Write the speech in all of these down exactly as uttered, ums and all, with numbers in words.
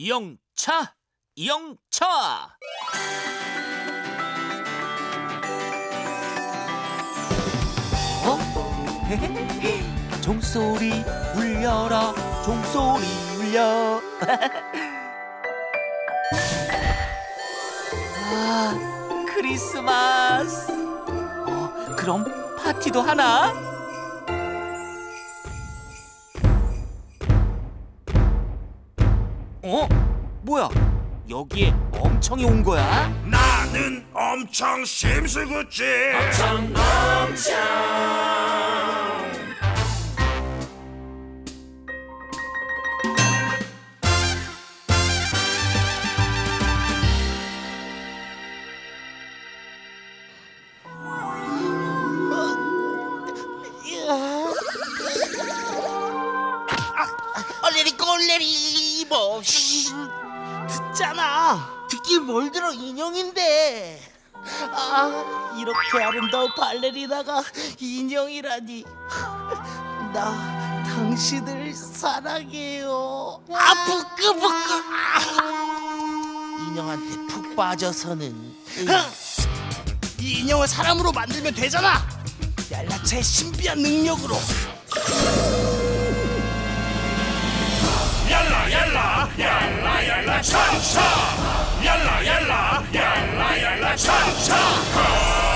영차, 영차. 어? 종소리 울려라, 종소리 울려. 아, 크리스마스. 어, 그럼 파티도 하나? 어? 뭐야? 여기에 엄청이 온 거야? 나는 엄청 심술궂지. 엄청 엄청. 얼레리 꼴레리 뭐 듣잖아. 듣긴 뭘 들어, 인형인데. 아, 이렇게 아름다운 발레리나가 인형이라니. 나 당신을 사랑해요. 아, 부끄부끄. 아, 인형한테 푹 빠져서는 이 인형을 사람으로 만들면 되잖아. 얄라차의 신비한 능력으로. 얄라 얄라 얄라 얄라 차차. 얄라 얄라 얄라 얄라 차차.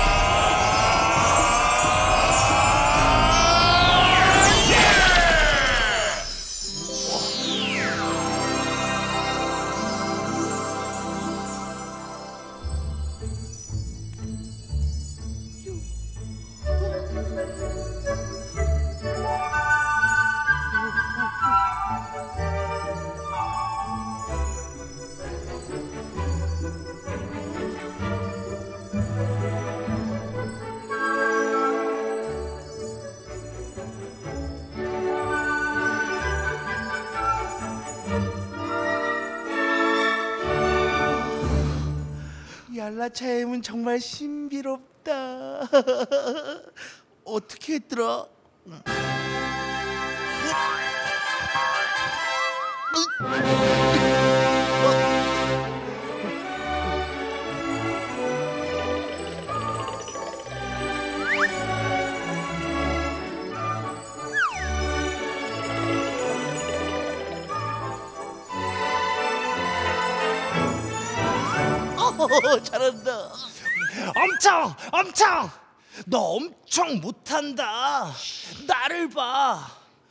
얄라차의 힘은 정말 신비롭다. 어떻게 했더라? 어, 잘한다. 엄청 엄청. 너 엄청 못한다. 나를 봐.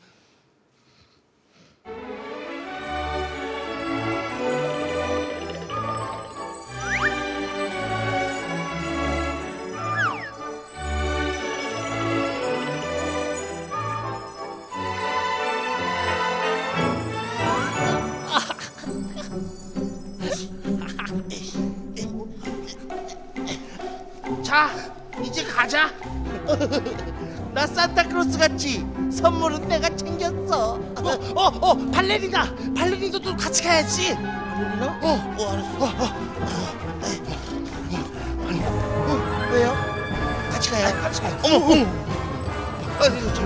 자, 이제 가자. 나 산타크로스 같지? 선물은 내가 챙겼어. 어, 어, 어, 발레리나, 발레리나도 같이 가야지. 발레리나? 어, 어, 알았어. 어, 어, 아니, 어, 왜요? 같이 가야, 같이 가야. 어머, 어머. 아니, 이거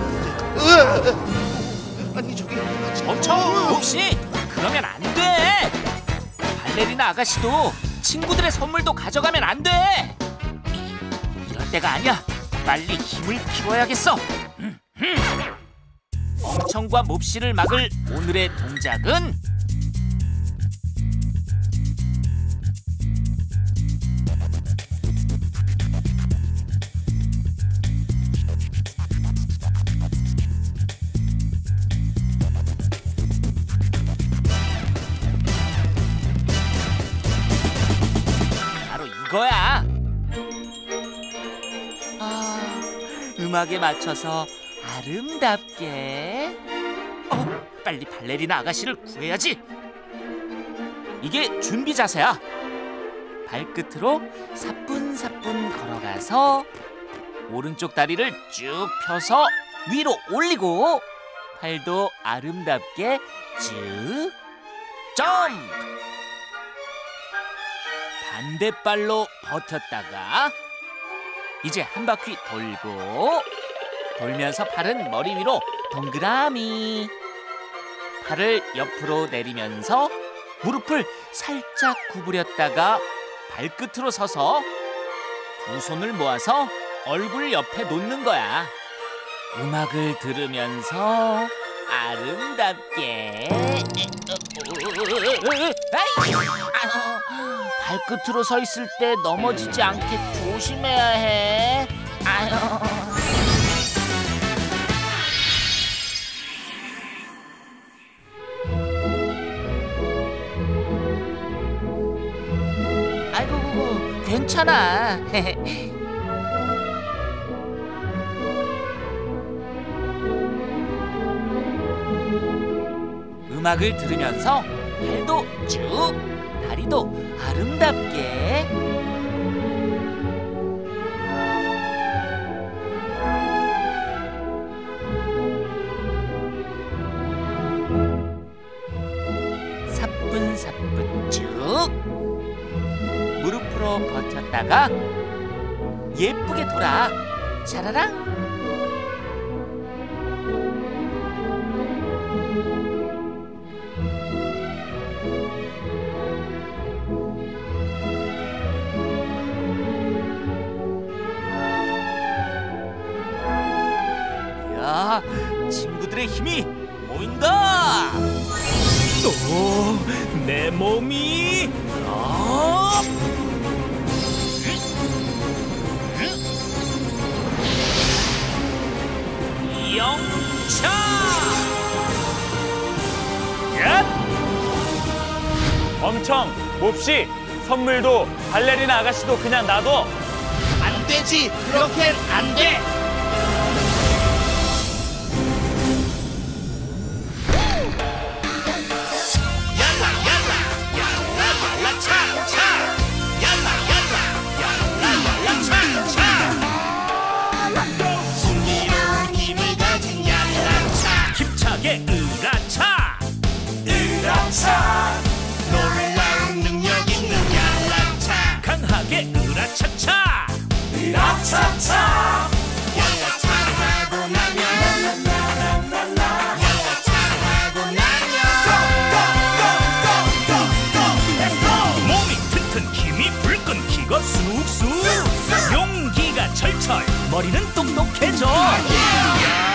좀, 아니 저기, 엄청 몹시 그러면 안 돼. 발레리나 아가씨도 친구들의 선물도 가져가면 안 돼. 이럴 때가 아니야. 빨리 힘을 키워야겠어. 음, 음. 엄청과 몹시를 막을 오늘의 동작은 바로 이거야. 아, 음악에 맞춰서 아름답게. 어, 빨리 발레리나 아가씨를 구해야지. 이게 준비 자세야. 발끝으로 사뿐사뿐 걸어가서 오른쪽 다리를 쭉 펴서 위로 올리고 팔도 아름답게 쭉 점프. 반대발로 버텼다가 이제 한 바퀴 돌고 돌면서 팔은 머리 위로 동그라미. 팔을 옆으로 내리면서 무릎을 살짝 구부렸다가 발끝으로 서서 두 손을 모아서 얼굴 옆에 놓는 거야. 음악을 들으면서 아름답게. 아이, 아유, 발끝으로 서 있을 때 넘어지지 않게 조심해야 해. 아유. 아이고, 괜찮아. 음악을 들으면서 팔도 쭉, 다리도 아름답게. 사뿐사뿐 쭉. 무릎으로 버텼다가 예쁘게 돌아. 샤라랑. 야, 친구들의 힘이 모인다. 오, 내 몸이 어? 영차! 야! 엄청, 몹시, 선물도 발레리나 아가씨도 그냥 놔둬. 안 되지. 그렇게는 안 돼. 힘차게 으라차! 으라차 놀라운 능력 있는 얄라차 강하게 으라차차! 으라차차 얄라차를 하고 나면 얄라차를 하고 나면 몸이 튼튼 힘이 불끈 기가 쑥쑥 용기가 철철 머리는 똑똑해져. 얄라차!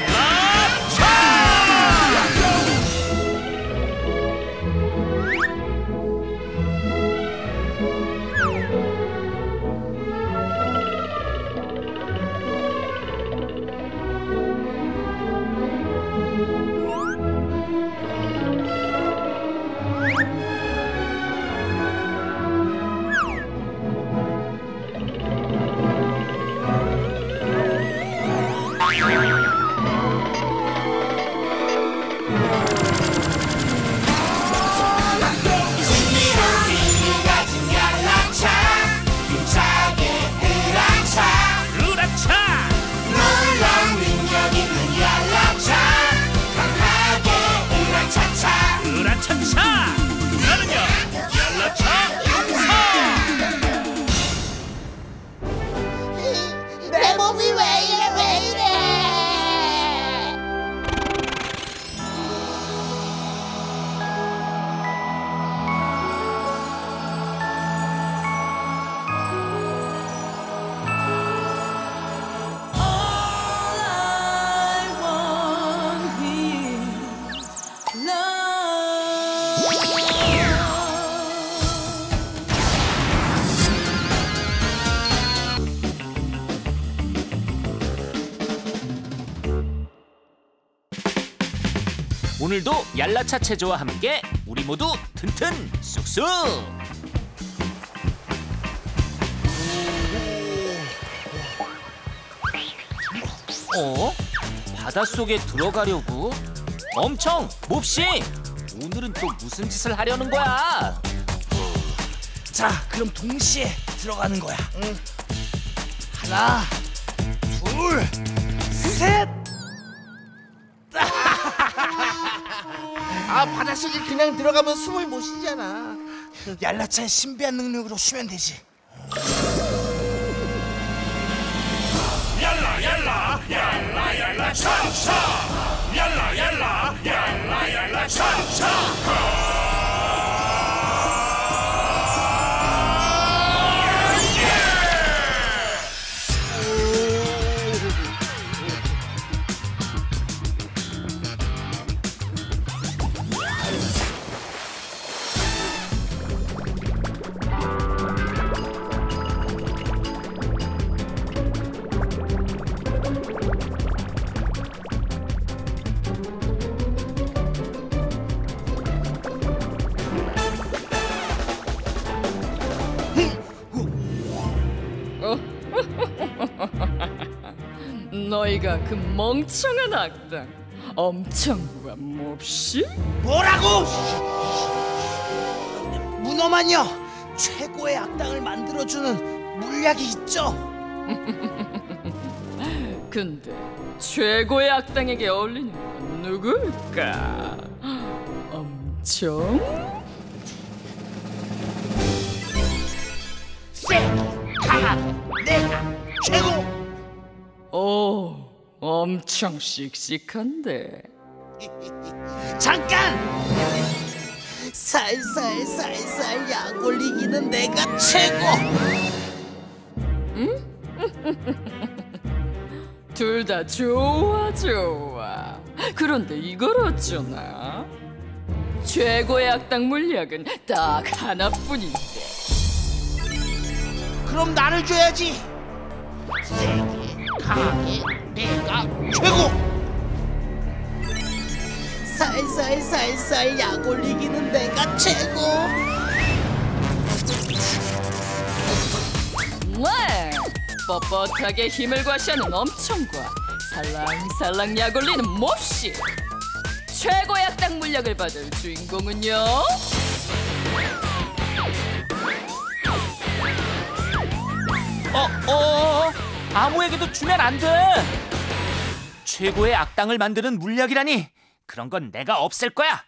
내 몸이 왜 이래 왜 이래. 오늘도 얄라차 체조와 함께 우리 모두 튼튼 쑥쑥. 어? 바닷속에 들어가려고? 엄청! 몹시! 오늘은 또 무슨 짓을 하려는 거야? 자, 그럼 동시에 들어가는 거야. 응. 하나, 둘, 셋. 아, 바닷속에 그냥 들어가면 숨을 못 쉬잖아. 얄라차의 신비한 능력으로 쉬면 되지. 얄라 얄라 얄라 얄라 차차 얄라 얄라 얄라 얄라 차차 너희가 그 멍청한 악당 엄청과 몹시? 뭐라고? 문어만요, 최고의 악당을 만들어주는 물약이 있죠. 근데 최고의 악당에게 어울리는 건 누굴까? 엄청? 쎄, 강하, 내가 최고. 오, 엄청 씩씩한데. 잠깐! 살살 살살 약 올리기는 내가 최고. 둘 다 좋아 좋아. 그런데 이걸 어쩌나? 최고의 악당 물약은 딱 하나뿐인데. 그럼 나를 줘야지. 세게 강하게 내가 최고. 살살 살살 약 올리기는 내가 최고. 왜? 뻣뻣하게 힘을 과시하는 엄청과 살랑살랑 약 올리는 몹시. 최고의 악당 물약을 받을 주인공은요? 어, 어, 아무에게도 주면 안 돼. 최고의 악당을 만드는 물약이라니. 그런 건 내가 없앨 거야.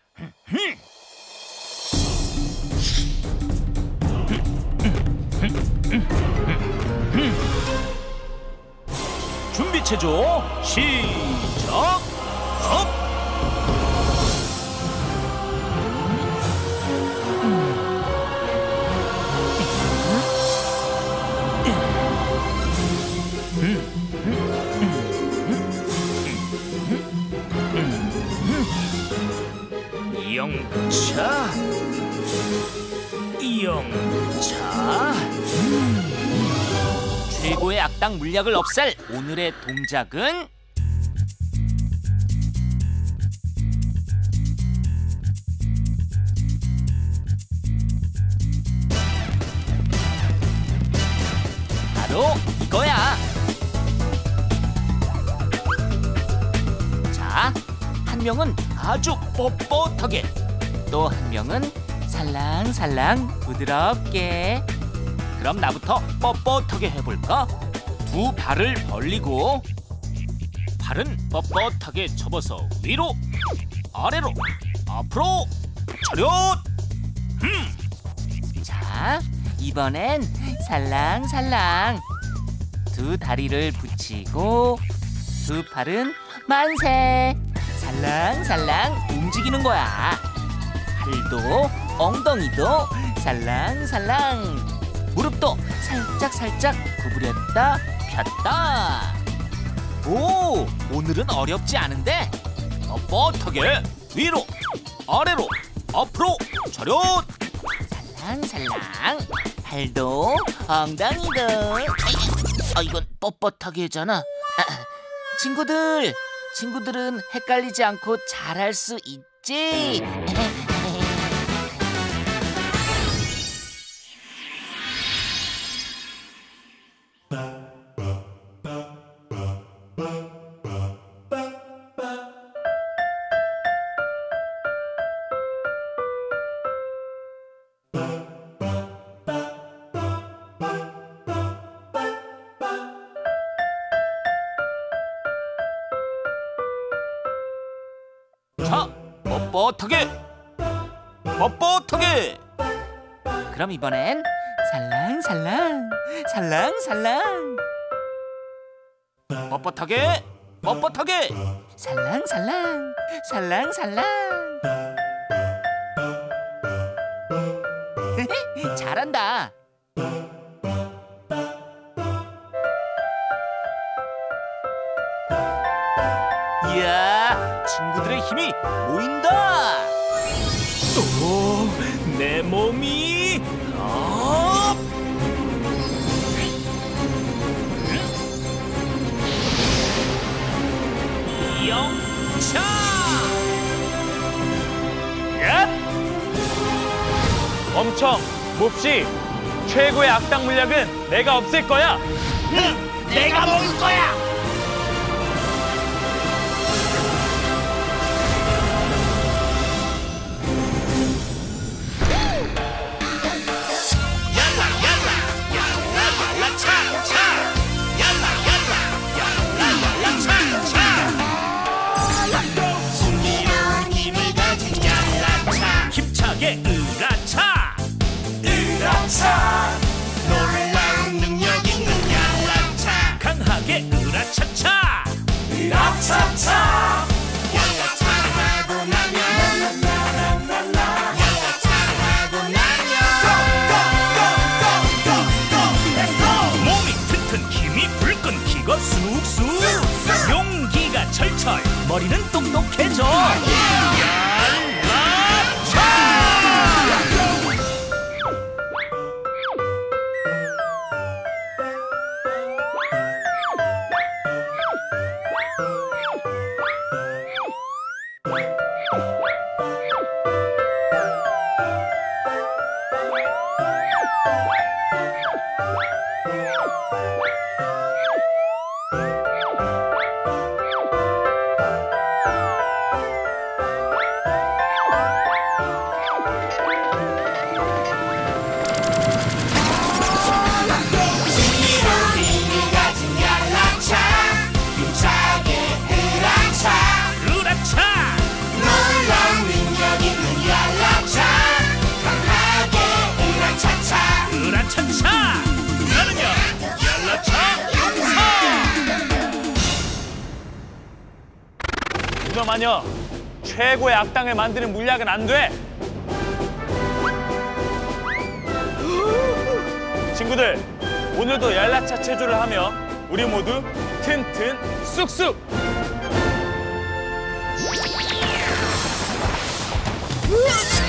준비 체조 시작. 업. 영차, 영차. 최고의 악당 물약을 없앨 오늘의 동작은 바로 이거야. 자, 한 명은 아주 뻣뻣하게, 또 한 명은 살랑살랑 부드럽게. 그럼 나부터 뻣뻣하게 해볼까? 두 발을 벌리고 발은 뻣뻣하게 접어서 위로, 아래로, 앞으로, 차렷! 음. 자, 이번엔 살랑살랑. 두 다리를 붙이고 두 팔은 만세! 살랑살랑 움직이는 거야. 팔도 엉덩이도 살랑살랑. 무릎도 살짝살짝 구부렸다 폈다. 오, 오늘은 어렵지 않은데? 뻣뻣하게 위로, 아래로, 앞으로, 차렷! 살랑살랑. 팔도 엉덩이도. 아, 이건 뻣뻣하게 했잖아. 아, 친구들, 친구들은 헷갈리지 않고 잘할 수 있지? 자, 뻣뻣하게, 뻣뻣하게. 그럼 이번엔 살랑살랑, 살랑살랑. 뻣뻣하게, 뻣뻣하게. 살랑살랑, 살랑살랑. 잘한다. 이야, 친구들의 힘이 모인다. 오, 내 몸이 업. 영차. 야! 엄청, 몹시. 최고의 악당 물약은 내가 없앨 거야. 내가 먹을 거야. 강하게 으라차 으라차 놀라운 능력 있는 얄라차 강하게 으라차차 으라차차 얄라차 하고 나면 얄라차 하고 나면 몸이 튼튼 힘이 불끈 기가 쑥쑥 용기가 철철 머리는 똑똑해져 차차 나는요 얄라차 용사 무덤 마녀 최고의 악당을 만드는 물약은 안 돼. 친구들 오늘도 얄라차 체조를 하며 우리 모두 튼튼 쑥쑥. 으아!